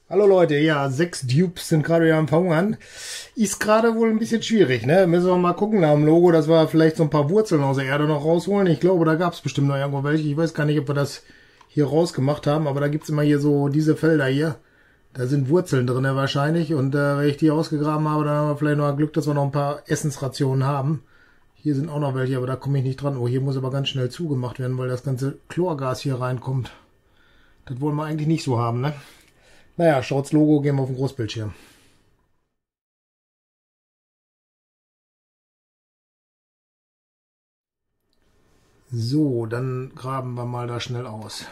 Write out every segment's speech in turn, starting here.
Hallo Leute, ja, 6 Dupes sind gerade wieder am Verhungern. Ist gerade wohl ein bisschen schwierig, ne? Müssen wir mal gucken nach dem Logo, dass wir vielleicht so ein paar Wurzeln aus der Erde noch rausholen. Ich glaube, da gab es bestimmt noch irgendwo welche. Ich weiß gar nicht, ob wir das hier rausgemacht haben, aber da gibt's immer hier so diese Felder hier. Da sind Wurzeln drin wahrscheinlich und wenn ich die ausgegraben habe, dann haben wir vielleicht noch Glück, dass wir noch ein paar Essensrationen haben. Hier sind auch noch welche, aber da komme ich nicht dran. Oh, hier muss aber ganz schnell zugemacht werden, weil das ganze Chlorgas hier reinkommt. Das wollen wir eigentlich nicht so haben, ne? Naja, schaut's Logo, gehen wir auf den Großbildschirm. So, dann graben wir mal da schnell aus.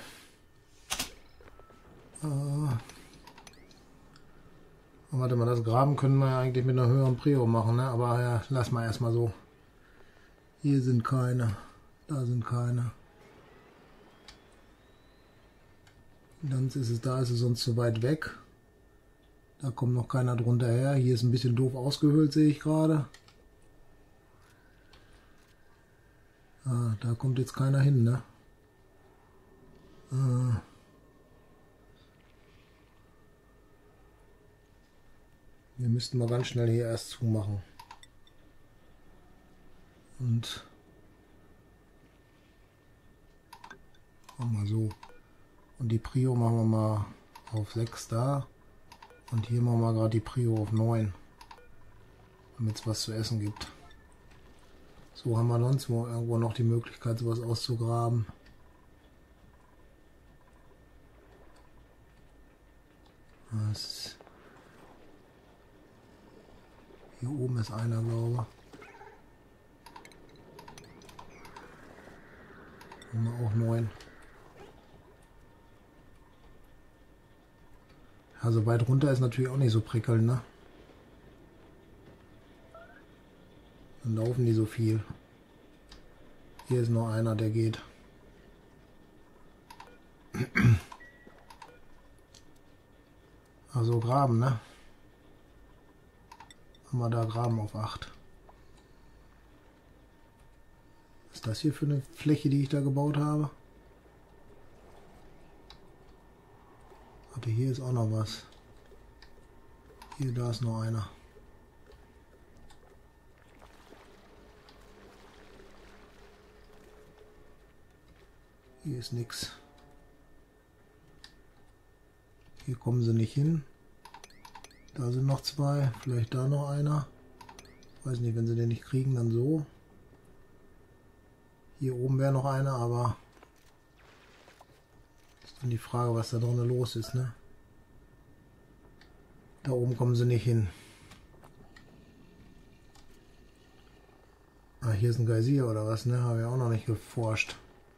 Warte mal, das Graben können wir ja eigentlich mit einer höheren Prio machen, ne? Aber ja, lass mal erstmal so. Hier sind keine, da sind keine. Dann ist es, da ist es sonst zu weit weg. Da kommt noch keiner drunter her. Hier ist ein bisschen doof ausgehöhlt, sehe ich gerade. Ah, da kommt jetzt keiner hin, ne? Wir müssten mal ganz schnell hier erst zumachen. Und machen wir so. Und die Prio machen wir mal auf 6 da. Und hier machen wir gerade die Prio auf 9. Damit es was zu essen gibt. So haben wir sonst wo irgendwo noch die Möglichkeit, sowas auszugraben. Hier oben ist einer, glaube ich. Haben wir auch 9. Also weit runter ist natürlich auch nicht so prickelnd, ne? Dann laufen die so viel. Hier ist noch einer, der geht. Also graben, ne? Haben wir da Graben auf 8. Was ist das hier für eine Fläche, die ich da gebaut habe? Warte, hier ist auch noch was. Hier, da ist noch einer. Hier ist nichts. Hier kommen sie nicht hin. Da sind noch 2. Vielleicht da noch einer. Weiß nicht, wenn sie den nicht kriegen, dann so. Hier oben wäre noch einer, aber ist dann die Frage, was da drinnen los ist, ne? Da oben kommen sie nicht hin. Ah, hier ist ein Geysir oder was, ne? Habe ich auch noch nicht geforscht.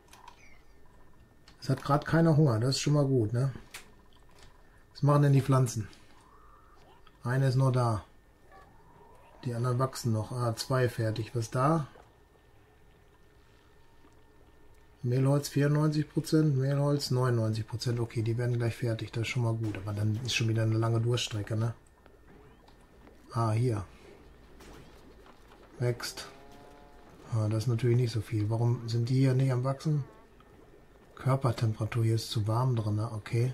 Es hat gerade keiner Hunger, das ist schon mal gut, ne? Was machen denn die Pflanzen? Eine ist noch da. Die anderen wachsen noch. Ah, 2 fertig. Was da? Mehlholz 94%, Mehlholz 99%. Okay, die werden gleich fertig. Das ist schon mal gut. Aber dann ist schon wieder eine lange Durststrecke, ne? Ah, hier. Wächst. Ah, das ist natürlich nicht so viel. Warum sind die hier nicht am Wachsen? Körpertemperatur, hier ist zu warm drin, ne? Okay.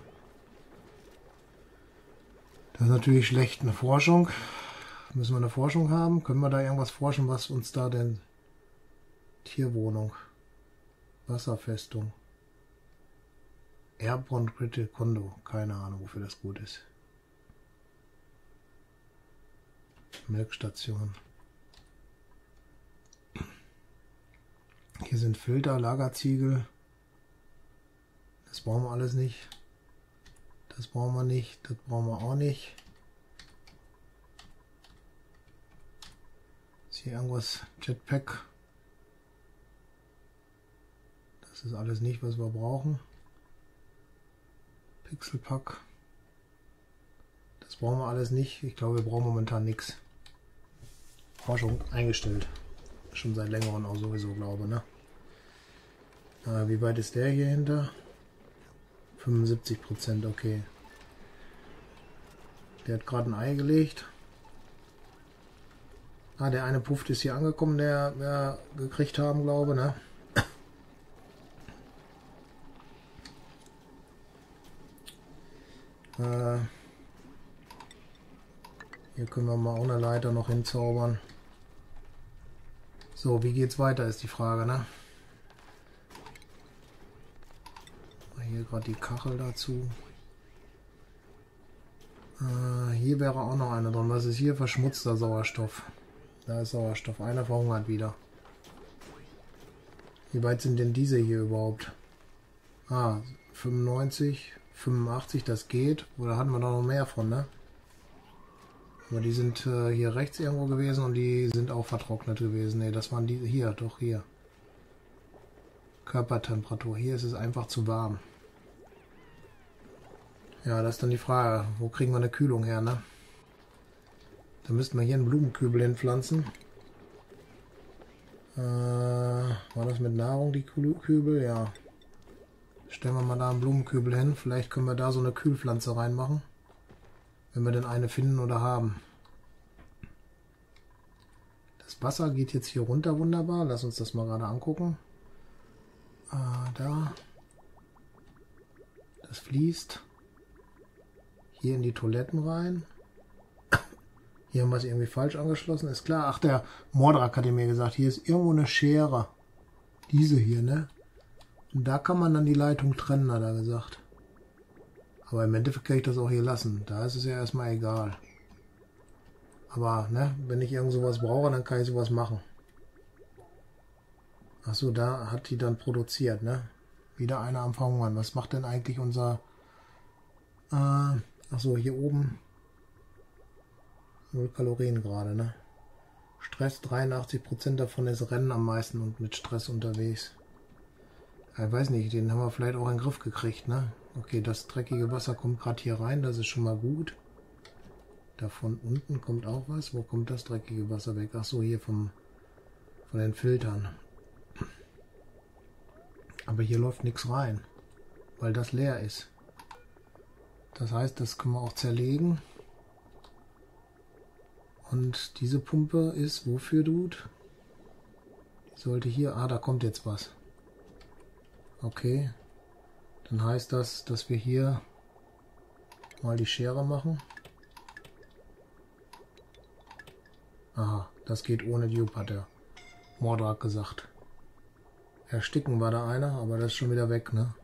Das ist natürlich schlecht. Eine Forschung. Müssen wir eine Forschung haben? Können wir da irgendwas forschen, was uns da denn... Tierwohnung. Wasserfestung. Airborne Critical Kondo. Keine Ahnung, wofür das gut ist. Melkstation. Hier sind Filter, Lagerziegel. Das brauchen wir alles nicht. Das brauchen wir nicht. Das brauchen wir auch nicht. Ist hier irgendwas? Jetpack. Das ist alles nicht, was wir brauchen. Pixelpack. Das brauchen wir alles nicht. Ich glaube, wir brauchen momentan nichts. Forschung eingestellt. Schon seit längerem auch sowieso, glaube, ne? Wie weit ist der hier hinter? 75%, okay. Der hat gerade ein Ei gelegt. Ah, der eine Puff ist hier angekommen, der wir gekriegt haben, glaube, ne? Hier können wir mal auch eine Leiter noch hinzaubern. So, wie geht's weiter, ist die Frage, ne? Hier gerade die Kachel dazu. Hier wäre auch noch eine drin. Was ist hier? Verschmutzter Sauerstoff. Da ist Sauerstoff. Einer verhungert wieder. Wie weit sind denn diese hier überhaupt? 95, 85, das geht. Oder hatten wir da noch mehr von, ne? Aber die sind hier rechts irgendwo gewesen und die sind auch vertrocknet gewesen. Ne, das waren die hier, doch hier. Körpertemperatur. Hier ist es einfach zu warm. Ja, das ist dann die Frage, wo kriegen wir eine Kühlung her, ne? Da müssten wir hier einen Blumenkübel hinpflanzen. War das mit Nahrung, die Kübel? Ja. Stellen wir mal da einen Blumenkübel hin. Vielleicht können wir da so eine Kühlpflanze reinmachen. Wenn wir denn eine finden oder haben. Das Wasser geht jetzt hier runter wunderbar. Lass uns das mal gerade angucken. Da. Das fließt hier in die Toiletten rein. Hier haben wir es irgendwie falsch angeschlossen. Ist klar. Ach, der Mordrak hatte mir gesagt, hier ist irgendwo eine Schere. Diese hier, ne? Und da kann man dann die Leitung trennen, hat er gesagt. Aber im Endeffekt kann ich das auch hier lassen. Da ist es ja erstmal egal. Aber, ne, wenn ich irgend sowas brauche, dann kann ich sowas machen. Achso, da hat die dann produziert, ne? Wieder einer am Verhungern. Was macht denn eigentlich unser... Achso, hier oben 0 Kalorien gerade, ne? Stress 83% davon ist Rennen am meisten und mit Stress unterwegs. Ich weiß nicht, den haben wir vielleicht auch in den Griff gekriegt, ne? Okay, das dreckige Wasser kommt gerade hier rein, das ist schon mal gut. Da von unten kommt auch was. Wo kommt das dreckige Wasser weg? Achso, hier von den Filtern. Aber hier läuft nichts rein, weil das leer ist. Das heißt, das können wir auch zerlegen. Und diese Pumpe ist wofür, Dude? Die sollte hier... da kommt jetzt was. Okay. Dann heißt das, dass wir hier mal die Schere machen. Aha, das geht ohne Dupe, hat der Mordrak gesagt. Ersticken war da einer, aber das ist schon wieder weg, ne?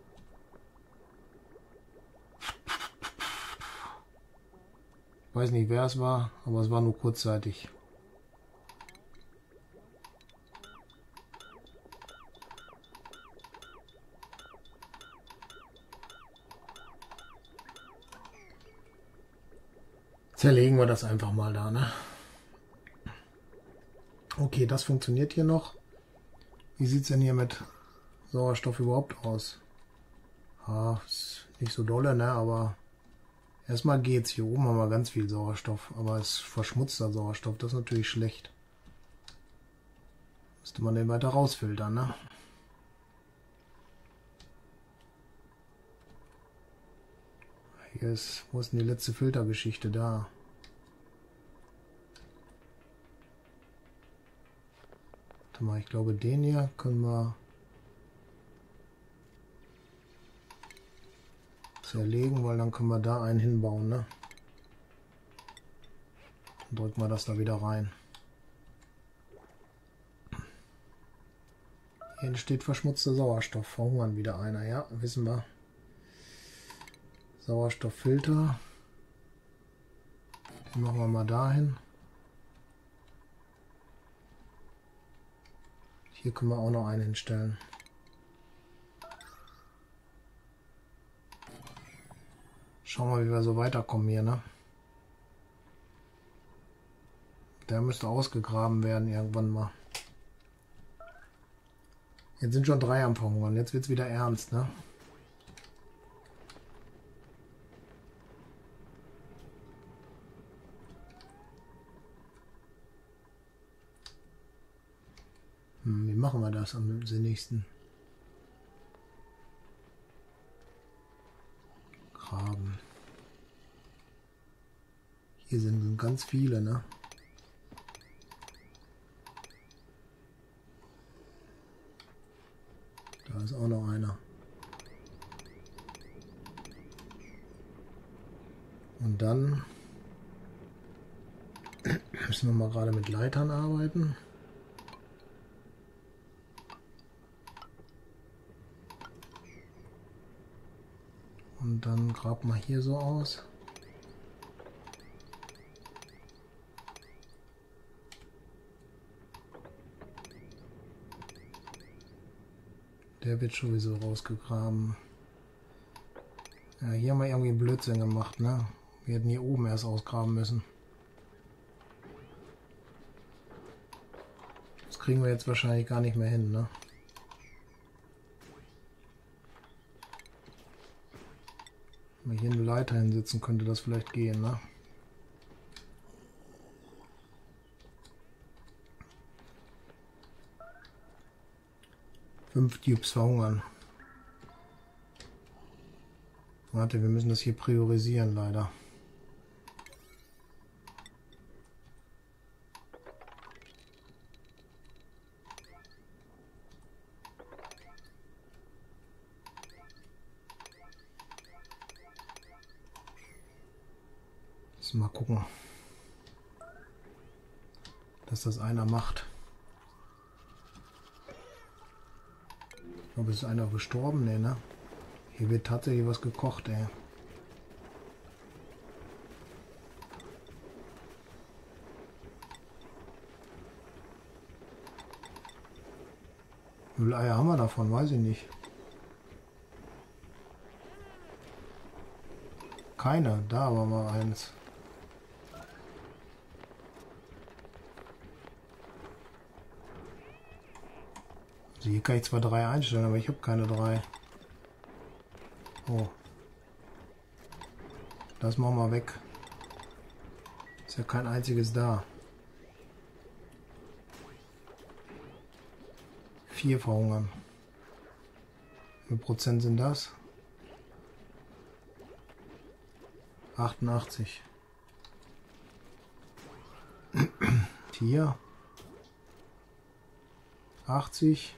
Ich weiß nicht, wer es war, aber es war nur kurzzeitig. Zerlegen wir das einfach mal da, ne? Okay, das funktioniert hier noch. Wie sieht es denn hier mit Sauerstoff überhaupt aus? Ist nicht so dolle, ne? Aber erstmal geht's. Hier oben haben wir ganz viel Sauerstoff, aber es ist verschmutzter Sauerstoff. Das ist natürlich schlecht. Müsste man den weiter rausfiltern, ne? Hier ist, wo ist denn die letzte Filtergeschichte da? Warte mal, ich glaube, den hier können wir zerlegen, weil dann können wir da einen hinbauen, ne? Dann drücken wir das da wieder rein. Hier entsteht verschmutzter Sauerstoff. Verhungern wieder einer, ja, wissen wir. Sauerstofffilter. Den machen wir mal dahin. Hier können wir auch noch einen hinstellen. Schauen wir, wie wir so weiterkommen hier, ne? Der müsste ausgegraben werden irgendwann mal. Jetzt sind schon 3 am Verhungern. Jetzt wird es wieder ernst, ne? Wie machen wir das am sinnigsten? Graben. Hier sind ganz viele, ne? Da ist auch noch einer. Und dann Müssen wir mal gerade mit Leitern arbeiten. Und dann graben wir hier so aus. Der wird sowieso rausgegraben. Ja, hier haben wir irgendwie Blödsinn gemacht, ne? Wir hätten hier oben erst ausgraben müssen. Das kriegen wir jetzt wahrscheinlich gar nicht mehr hin, ne? Wenn wir hier eine Leiter hinsetzen, könnte das vielleicht gehen, ne? Fünf Dupes verhungern. Warte, wir müssen das hier priorisieren, leider. Mal gucken, dass das einer macht. Ich glaube, ist einer gestorben? Nee, ne? Hier wird tatsächlich was gekocht, ey. Wie viele Eier haben wir davon? Weiß ich nicht. Keine, da war mal eins. Also hier kann ich zwar 3 einstellen, aber ich habe keine 3. Oh. Das machen wir weg. Ist ja kein einziges da. 4 verhungern. Wie viel Prozent sind das? 88. Hier. 80.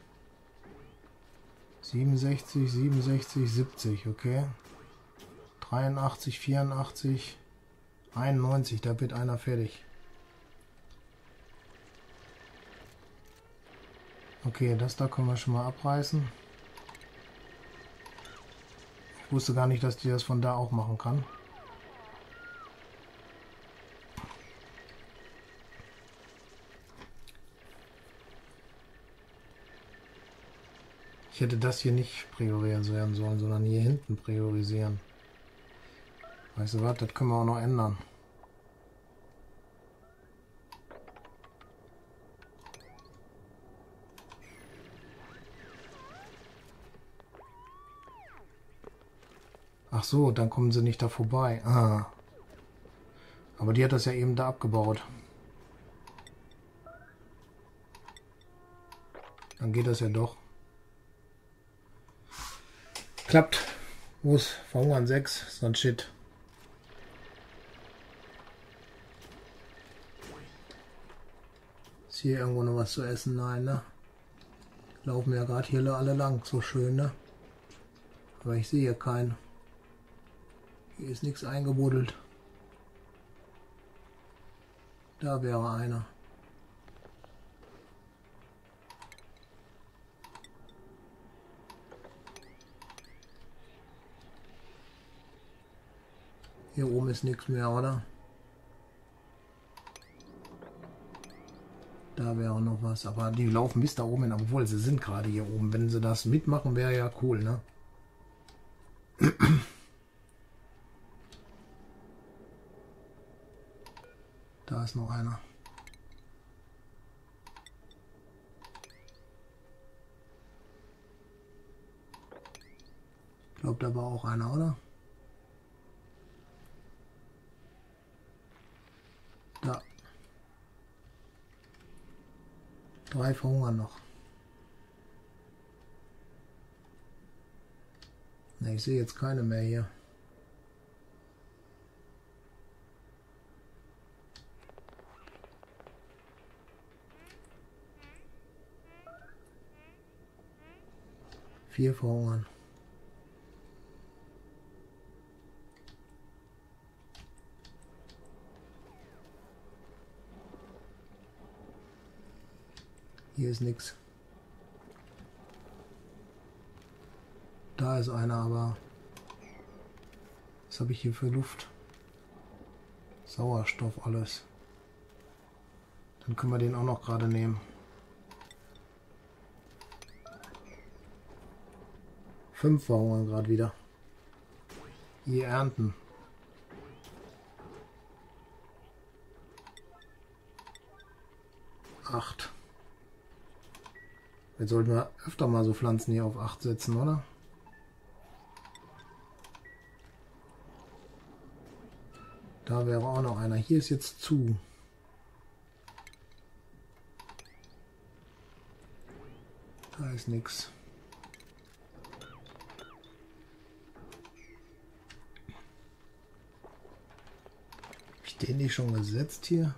67, 67, 70, okay. 83, 84, 91, da wird einer fertig. Okay, das da können wir schon mal abreißen. Ich wusste gar nicht, dass die das von da auch machen kann. Ich hätte das hier nicht priorisieren sollen, sondern hier hinten priorisieren. Weißt du was, das können wir auch noch ändern. Ach so, dann kommen sie nicht da vorbei. Ah. Aber die hat das ja eben da abgebaut. Dann geht das ja doch. Klappt. Wo ist verhungern 6? So ein Shit. Ist hier irgendwo noch was zu essen? Nein, ne? Laufen ja gerade hier alle lang. So schön, ne? Aber ich sehe hier keinen. Hier ist nichts eingebuddelt. Da wäre einer. Hier oben ist nichts mehr, oder? Da wäre noch was, aber die laufen bis da oben hin, obwohl sie sind gerade hier oben. Wenn sie das mitmachen, wäre ja cool, ne? Da ist noch einer. Ich glaube, da war auch einer, oder? Da. 3 verhungern noch. Ne, ich sehe jetzt keine mehr hier. Vier verhungern. Hier ist nichts. Da ist einer, aber was habe ich hier für Luft? Sauerstoff alles. Dann können wir den auch noch gerade nehmen. 5 verhungern gerade wieder. Hier ernten. 8. Jetzt sollten wir öfter mal so Pflanzen hier auf 8 setzen, oder? Da wäre auch noch einer. Hier ist jetzt zu. Da ist nichts. Habe ich den nicht schon gesetzt hier?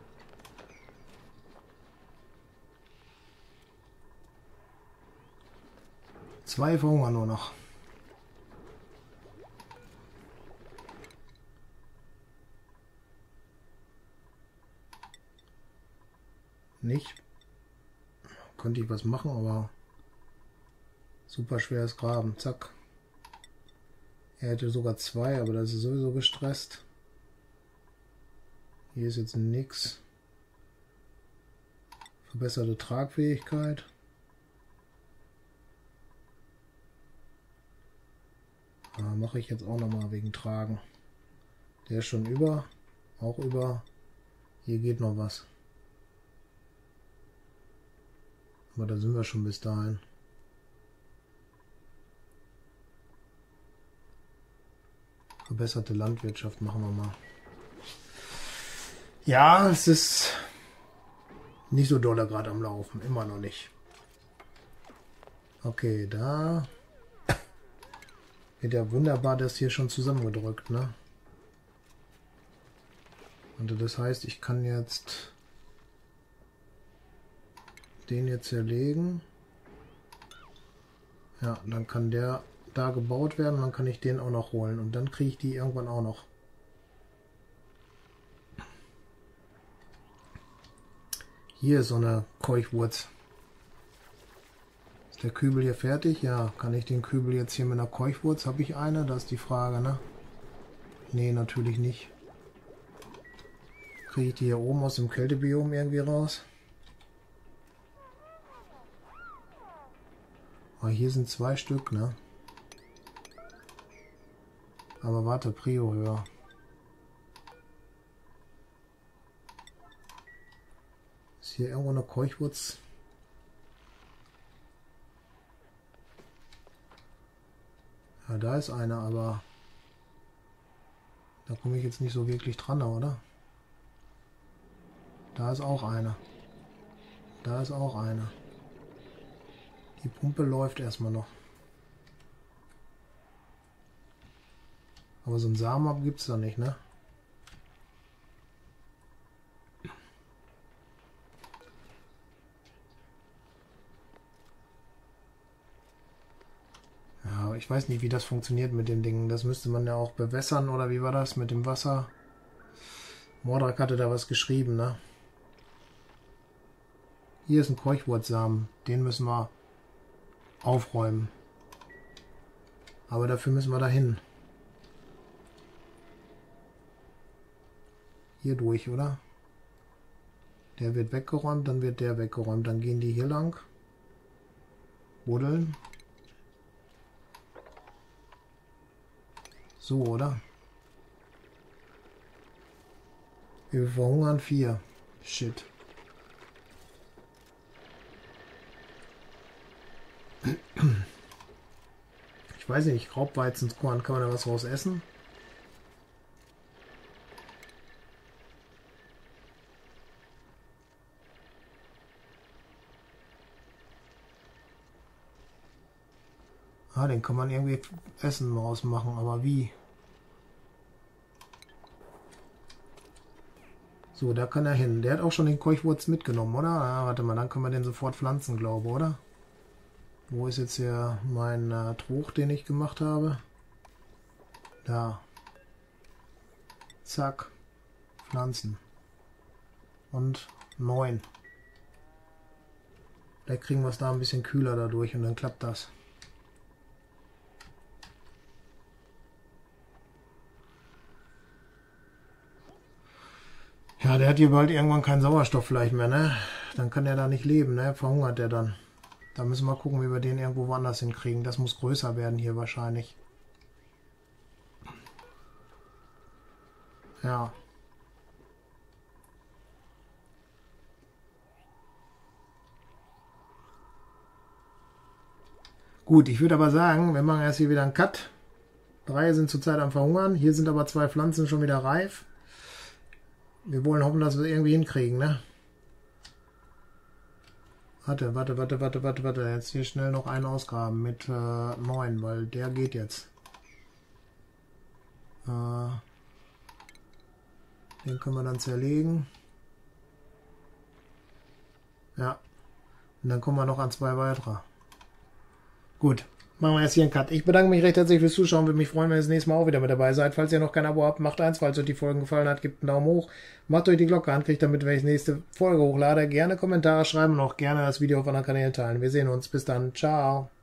Zwei verhungern nur noch. Nicht. Könnte ich was machen, aber super schweres Graben. Zack. Er hätte sogar 2, aber das ist sowieso gestresst. Hier ist jetzt nichts. Verbesserte Tragfähigkeit. Mache ich jetzt auch nochmal wegen Tragen. Der ist schon über. Auch über. Hier geht noch was. Aber da sind wir schon bis dahin. Verbesserte Landwirtschaft machen wir mal. Ja, es ist nicht so doll gerade am Laufen. Immer noch nicht. Okay, da wird ja wunderbar das hier schon zusammengedrückt, ne? Und das heißt, ich kann jetzt den jetzt zerlegen. Ja, dann kann der da gebaut werden, dann kann ich den auch noch holen und dann kriege ich die irgendwann auch noch. Hier ist so eine Keuchwurz. Ist der Kübel hier fertig? Ja, kann ich den Kübel jetzt hier mit einer Keuchwurz? Habe ich eine? Das ist die Frage, ne? Nee, natürlich nicht. Kriege ich die hier oben aus dem Kältebiom irgendwie raus? Aber hier sind 2 Stück, ne? Aber warte, Prio höher. Ist hier irgendwo eine Keuchwurz? Ja, da ist eine, aber da komme ich jetzt nicht so wirklich dran, oder? Da ist auch eine. Da ist auch eine. Die Pumpe läuft erstmal noch. Aber so einen Samen gibt es da nicht, ne? Ja, ich weiß nicht, wie das funktioniert mit den Dingen. Das müsste man ja auch bewässern, oder wie war das mit dem Wasser? Mordrak hatte da was geschrieben, ne? Hier ist ein Keuchwurzsamen. Den müssen wir aufräumen. Aber dafür müssen wir dahin. Hier durch, oder? Der wird weggeräumt, dann wird der weggeräumt. Dann gehen die hier lang. Buddeln. So, oder? Wir verhungern 4. Shit. Ich weiß nicht, Graubweizenskorn, kann man da was raus essen? Ah, den kann man irgendwie Essen rausmachen, aber wie? So, da kann er hin. Der hat auch schon den Keuchwurz mitgenommen, oder? Ah, warte mal, dann können wir den sofort pflanzen, glaube ich, oder? Wo ist jetzt hier mein Truch, den ich gemacht habe? Da. Zack. Pflanzen. Und 9. Vielleicht kriegen wir es da ein bisschen kühler dadurch und dann klappt das. Ja, der hat hier bald irgendwann keinen Sauerstoff vielleicht mehr, ne? Dann kann der da nicht leben, ne? Verhungert der dann. Da müssen wir gucken, wie wir den irgendwo woanders hinkriegen. Das muss größer werden hier wahrscheinlich. Ja. Gut, ich würde aber sagen, wir machen erst hier wieder einen Cut. 3 sind zurzeit am Verhungern. Hier sind aber 2 Pflanzen schon wieder reif. Wir wollen hoffen, dass wir es irgendwie hinkriegen, ne? Warte. Jetzt hier schnell noch einen ausgraben mit 9, weil der geht jetzt. Den können wir dann zerlegen. Ja. Und dann kommen wir noch an 2 weitere. Gut. Machen wir jetzt hier einen Cut. Ich bedanke mich recht herzlich fürs Zuschauen. Würde mich freuen, wenn ihr das nächste Mal auch wieder mit dabei seid. Falls ihr noch kein Abo habt, macht eins. Falls euch die Folge gefallen hat, gebt einen Daumen hoch. Macht euch die Glocke an, kriegt damit, wenn ich die nächste Folge hochlade. Gerne Kommentare schreiben und auch gerne das Video auf anderen Kanälen teilen. Wir sehen uns. Bis dann. Ciao.